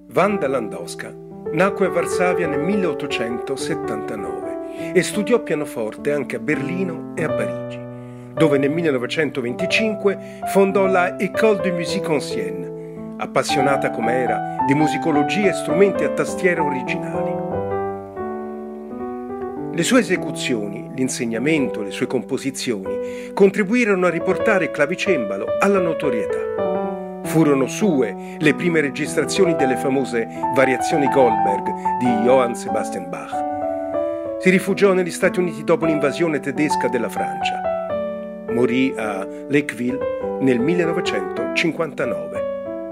Wanda Landowska nacque a Varsavia nel 1879 e studiò pianoforte anche a Berlino e a Parigi, dove nel 1925 fondò la École de Musique Ancienne, appassionata come era di musicologia e strumenti a tastiera originali. Le sue esecuzioni, l'insegnamento, le sue composizioni contribuirono a riportare il clavicembalo alla notorietà. Furono sue le prime registrazioni delle famose variazioni Goldberg di Johann Sebastian Bach. Si rifugiò negli Stati Uniti dopo l'invasione tedesca della Francia. Morì a Lakeville nel 1959.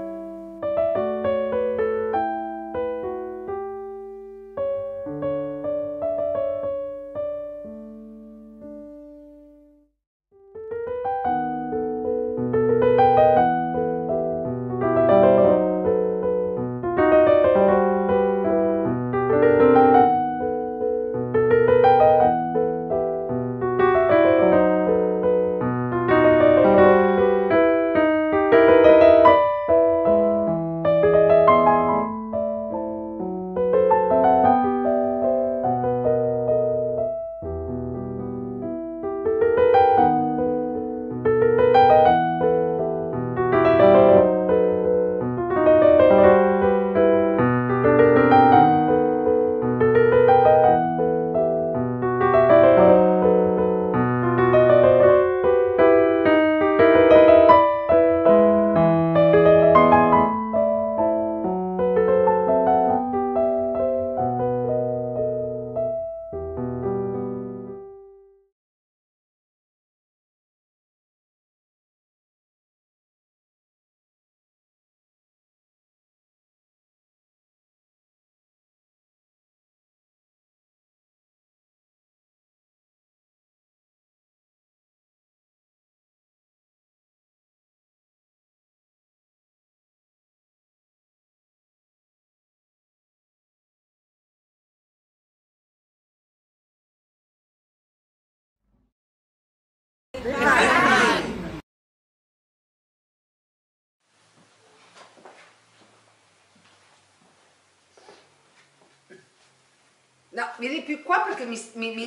No, vieni più qua perché non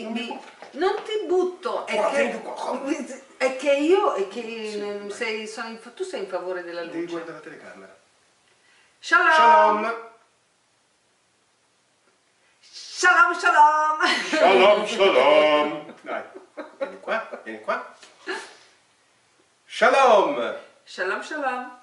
ti butto, è che io, tu sei in favore della luce. Devi guardare la telecamera. Shalom! Shalom, shalom! Shalom, shalom! Dai, vieni qua, vieni qua. Shalom! Shalom, shalom!